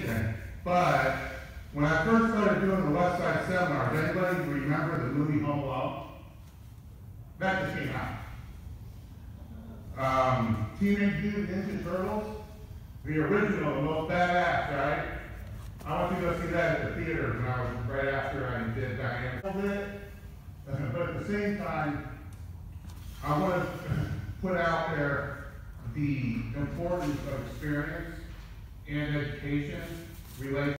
anything. But when I first started doing the West Side seminars, anybody remember the movie Home Alone? That just came out. Teenage Mutant Ninja Turtles, the original, the most badass, right? I went to go see that at the theater when I was right after I did Diana a little bit. But at the same time, I want to put out there the importance of experience and education related